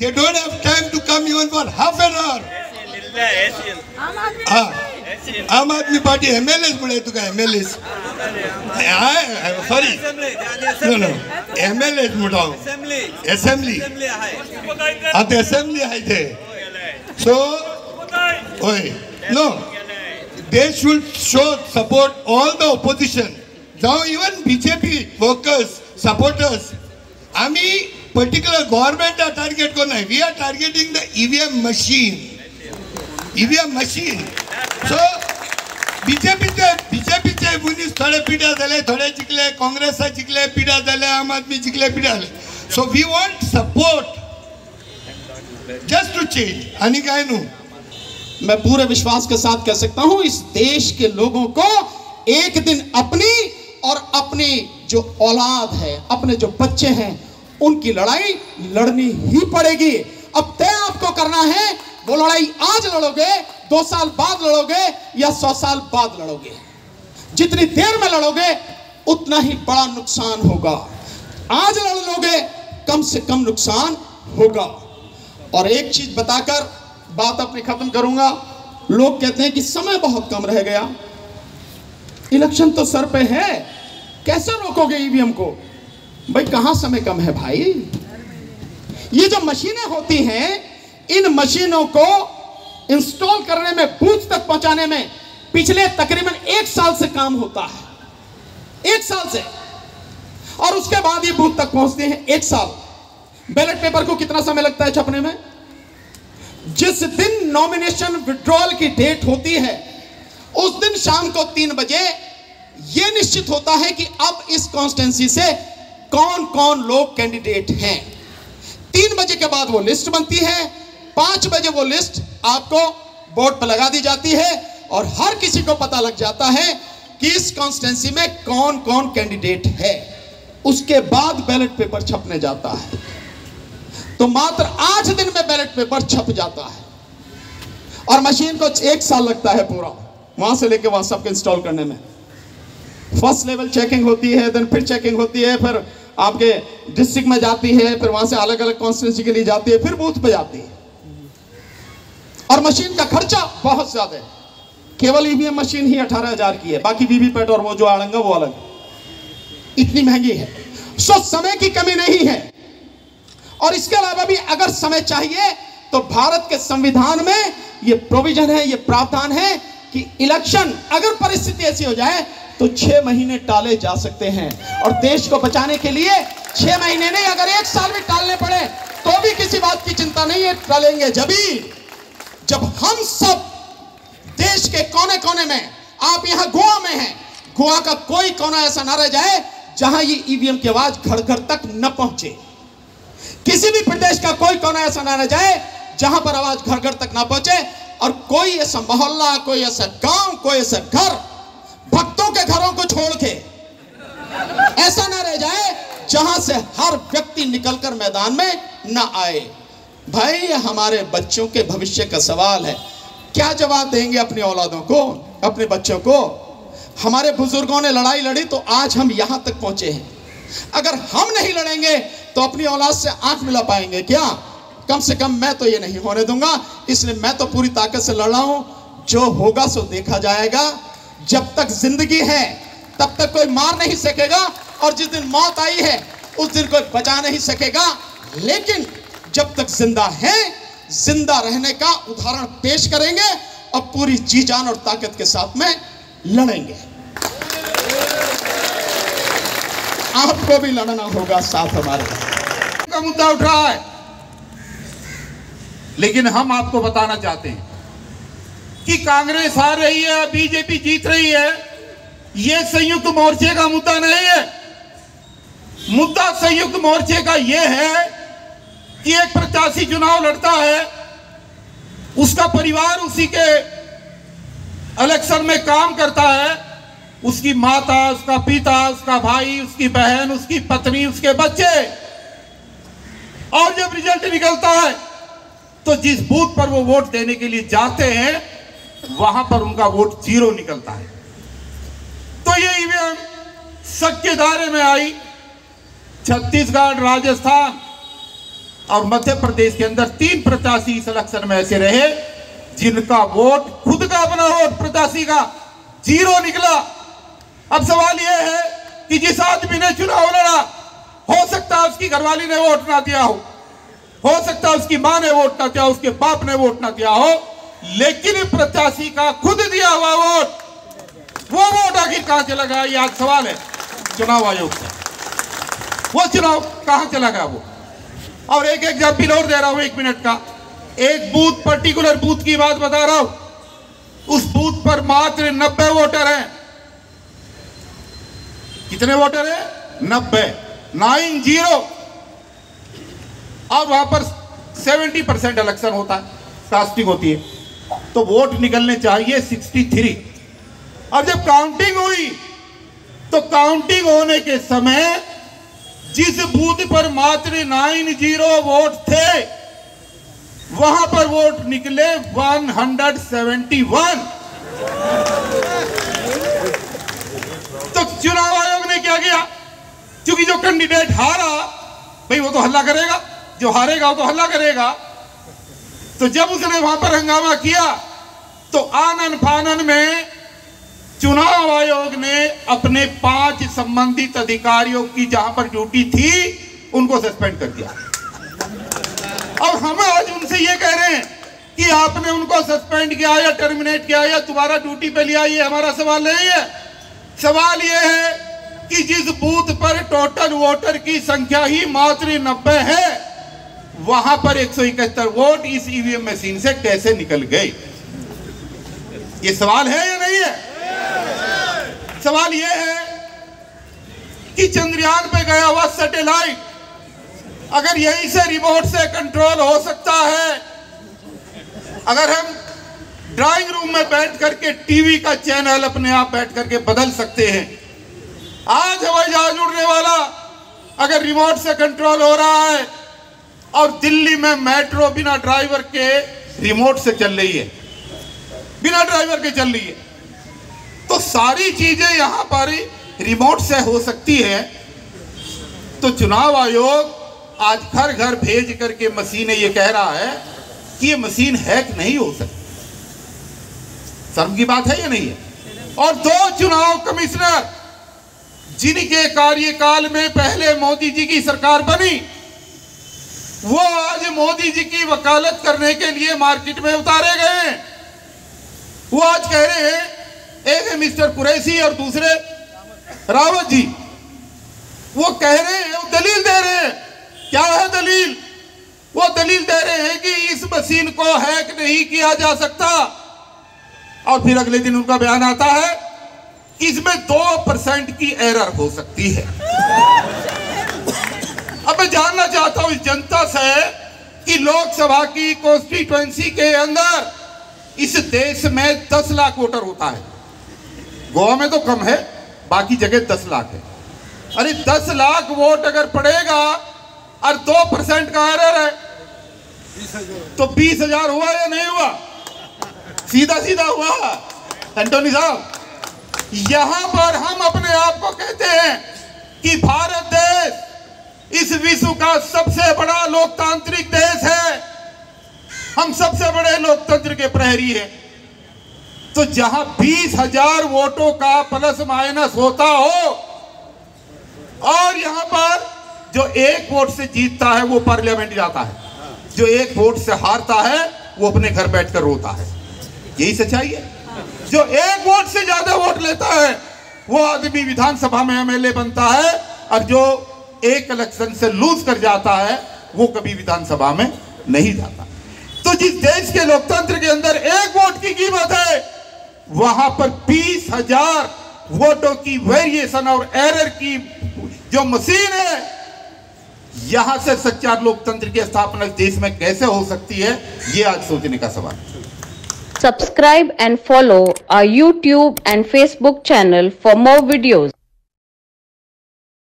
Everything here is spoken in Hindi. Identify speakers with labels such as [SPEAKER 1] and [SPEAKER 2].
[SPEAKER 1] They don't have time to come even for half an hour. आम आदमी पार्टी MLAs बोले तो क्या MLAs? Sorry, no, MLAs मुड़ाओ. Assembly. आते assembly है थे. So, no, they should show support all the opposition. Now even BJP workers, supporters. आमी particular government are target को नहीं. We are targeting the EVM machine. So BJP चे मुनीस थोड़े पीड़ा दले, थोड़े जिकले, कांग्रेस से जिकले पीड़ा दले, आम आदमी जिकले पीड़ा दले. So we want support just to change. अनि क्या है नू?
[SPEAKER 2] मैं पूरे विश्वास के साथ कह सकता हूं इस देश के लोगों को एक दिन अपनी और अपनी जो औलाद है, अपने जो बच्चे हैं, उनकी लड़ाई लड़नी ही पड़ेगी. अब तय आपको करना है, वो लड़ाई आज लड़ोगे, 2 साल बाद लड़ोगे या 100 साल बाद लड़ोगे. जितनी देर में लड़ोगे उतना ही बड़ा नुकसान होगा. आज लड़ लोगे कम से कम नुकसान होगा. और एक चीज बताकर बात अपनी खत्म करूंगा. लोग कहते हैं कि समय बहुत कम रह गया. इलेक्शन तो सर पे है, कैसे रोकोगे ईवीएम को? भाई कहां समय कम है भाई. ये जो मशीनें होती हैं, इन मशीनों को इंस्टॉल करने में, बूथ तक पहुंचाने में पिछले तकरीबन 1 साल से काम होता है. 1 साल से. और उसके बाद ये बूथ तक पहुंचते हैं 1 साल. बैलेट पेपर को कितना समय लगता है छपने में? जिस दिन नॉमिनेशन विड्रॉल की डेट होती है, उस दिन शाम को 3 बजे यह निश्चित होता है कि अब इस कॉन्स्टिट्यूंसी से कौन कौन लोग कैंडिडेट हैं. 3 बजे के बाद वो लिस्ट बनती है. 5 बजे वो लिस्ट आपको बोर्ड पर लगा दी जाती है और हर किसी को पता लग जाता है कि इस कॉन्स्टिट्यूंसी में कौन कौन कैंडिडेट है. उसके बाद बैलेट पेपर छपने जाता है. तो मात्र 8 दिन में बैलेट पेपर छप जाता है. और मशीन को 1 साल लगता है पूरा, वहां से लेके वहां सबको इंस्टॉल करने में. फर्स्ट लेवल चेकिंग होती है, देन फिर चेकिंग होती है, फिर आपके डिस्ट्रिक्ट में जाती है, फिर वहां से अलग अलग कॉन्स्टिट्यूंसी के लिए जाती है, फिर बूथ पे जाती है. और मशीन का खर्चा बहुत ज्यादा है. केवल ईवीएम मशीन ही 18,000 की है, बाकी वीवीपैट और वो जो आड़ंगा वो अलग. इतनी महंगी है. सो समय की कमी नहीं है. और इसके अलावा भी अगर समय चाहिए तो भारत के संविधान में ये प्रोविजन है, ये प्रावधान है कि इलेक्शन अगर परिस्थिति ऐसी हो जाए तो 6 महीने टाले जा सकते हैं. और देश को बचाने के लिए 6 महीने नहीं, अगर 1 साल भी टालने पड़े तो भी किसी बात की चिंता नहीं है. टालेंगे जब हम सब देश के कोने कोने में, आप यहां गोवा में हैं, गोवा का कोई कोना ऐसा ना रह जाए जहां ये ईवीएम की आवाज घर घर तक न पहुंचे. किसी भी प्रदेश का कोई कोना ऐसा ना रह जाए जहां पर आवाज घर घर तक ना पहुंचे. और कोई ऐसा मोहल्ला, कोई ऐसा गांव, कोई ऐसा घर, भक्तों के घरों को छोड़ के ऐसा ना रह जाए जहां से हर व्यक्ति निकलकर मैदान में ना आए. भाई हमारे बच्चों के भविष्य का सवाल है. क्या जवाब देंगे अपनी औलादों को, अपने बच्चों को? हमारे बुजुर्गों ने लड़ाई लड़ी तो आज हम यहां तक पहुंचे हैं. अगर हम नहीं लड़ेंगे तो अपनी औलाद से आंख मिला पाएंगे क्या? कम से कम मैं तो ये नहीं होने दूंगा. इसलिए मैं तो पूरी ताकत से लड़ रहा हूं. जो होगा सो देखा जाएगा. जब तक जिंदगी है तब तक कोई मार नहीं सकेगा, और जिस दिन मौत आई है उस दिन कोई बचा नहीं सकेगा. लेकिन जब तक जिंदा है, जिंदा रहने का उदाहरण पेश करेंगे और पूरी जी जान और ताकत के साथ में लड़ेंगे. आपको भी लड़ना होगा साथ हमारे.
[SPEAKER 3] का मुद्दा उठ रहा है, लेकिन हम आपको बताना चाहते हैं कि कांग्रेस हार रही है, बीजेपी जीत रही है, यह संयुक्त मोर्चे का मुद्दा नहीं है. मुद्दा संयुक्त मोर्चे का यह है कि एक प्रत्याशी चुनाव लड़ता है, उसका परिवार उसी के इलेक्शन में काम करता है, उसकी माता, उसका पिता, उसका भाई, उसकी बहन, उसकी पत्नी, उसके बच्चे. और जब रिजल्ट निकलता है तो जिस बूथ पर वो वोट देने के लिए जाते हैं वहां पर उनका वोट 0 निकलता है. तो ये ईवीएम शक के दायरे में आई. छत्तीसगढ़, राजस्थान और मध्य प्रदेश के अंदर 3 प्रत्याशी इस इलेक्शन में ऐसे रहे जिनका वोट, खुद का अपना वोट प्रत्याशी का 0 निकला। अब सवाल यह है कि जिस आदमी ने चुनाव लड़ा, हो सकता है उसकी घरवाली ने वोट ना दिया हो सकता है उसकी मां ने वोट ना दिया, उसके बाप ने वोट ना दिया हो, लेकिन प्रत्याशी का खुद दिया हुआ वोट, वो वोट आखिर कहां चला गया? ये आज सवाल है चुनाव आयोग से। वो चुनाव कहां चला गया वो? और एक एग्जाम्पल और दे रहा हूं 1 मिनट का। एक बूथ, पर्टिकुलर बूथ की बात बता रहा हूं। उस बूथ पर मात्र 90 वोटर हैं। कितने वोटर हैं? 90 और वहां पर 70% इलेक्शन होता है, कास्टिंग होती है, तो वोट निकलने चाहिए 63। और जब काउंटिंग हुई तो काउंटिंग होने के समय जिस बूथ पर मात्र 90 वोट थे, वहां पर वोट निकले 171। तो चुनाव आयोग ने क्या किया? क्योंकि जो कैंडिडेट हारा, भाई वो तो हल्ला करेगा, जो हारेगा वो तो हल्ला करेगा। तो जब उसने वहां पर हंगामा किया तो आनन फानन में चुनाव आयोग ने अपने 5 संबंधित अधिकारियों की जहां पर ड्यूटी थी उनको सस्पेंड कर दिया। और हम आज उनसे ये कह रहे हैं कि आपने उनको सस्पेंड किया या टर्मिनेट किया या दोबारा ड्यूटी पे लिया, ये हमारा सवाल नहीं है। सवाल ये है कि जिस बूथ पर टोटल वोटर की संख्या ही मात्र 90 है, वहां पर 171 वोट इस ईवीएम मशीन से कैसे निकल गए? ये सवाल है या नहीं है? सवाल यह है कि चंद्रयान पे गया हुआ सैटेलाइट, अगर यहीं से रिमोट से कंट्रोल हो सकता है, अगर हम ड्राइंग रूम में बैठ करके टीवी का चैनल अपने आप बैठ करके बदल सकते हैं, आज हवाई जहाज उड़ने वाला अगर रिमोट से कंट्रोल हो रहा है और दिल्ली में मेट्रो बिना ड्राइवर के रिमोट से चल रही है, बिना ड्राइवर के चल रही है, तो सारी चीजें यहां पर रिमोट से हो सकती है। तो चुनाव आयोग आज घर घर भेज करके मशीनें ये कह रहा है कि ये मशीन हैक नहीं हो सकती। शर्म की बात है या नहीं है? और 2 चुनाव कमिश्नर जिनके कार्यकाल में पहले मोदी जी की सरकार बनी, वो आज मोदी जी की वकालत करने के लिए मार्केट में उतारे गए। वो आज कह रहे हैं, एक है मिस्टर कुरैशी और दूसरे रावत जी, वो कह रहे हैं, वो दलील दे रहे हैं। क्या है दलील? वो दलील दे रहे हैं कि इस मशीन को हैक नहीं किया जा सकता। और फिर अगले दिन उनका बयान आता है कि इसमें 2% की एरर हो सकती है। अब मैं जानना चाहता हूं इस जनता से कि लोकसभा की कॉन्स्टिट्यूएंसी के अंदर इस देश में 10 लाख वोटर होता है। गोवा में तो कम है, बाकी जगह 10 लाख है। अरे 10 लाख वोट अगर पड़ेगा और 2% का एरर है तो 20,000 हुआ या नहीं हुआ? सीधा सीधा हुआ। एंटोनी साहब, यहां पर हम अपने आप को कहते हैं कि भारत देश इस विश्व का सबसे बड़ा लोकतांत्रिक देश है, हम सबसे बड़े लोकतंत्र के प्रहरी हैं। तो जहां 20,000 वोटों का प्लस माइनस होता हो और यहां पर जो 1 वोट से जीतता है वो पार्लियामेंट जाता है, जो 1 वोट से हारता है वो अपने घर बैठकर रोता है। यही सच्चाई है। जो 1 वोट से ज्यादा वोट लेता है वो आदमी विधानसभा में एमएलए बनता है, और जो 1 इलेक्शन से लूज कर जाता है वो कभी विधानसभा में नहीं जाता। तो जिस देश के लोकतंत्र के अंदर 1 वोट की कीमत है, वहां पर 20,000 वोटों की वेरिएशन और एरर की जो मशीन है, यहां से सच्चा लोकतंत्र की स्थापना देश में कैसे हो सकती है, ये आज सोचने का सवाल है।
[SPEAKER 4] Subscribe and follow our YouTube and Facebook channel for more videos.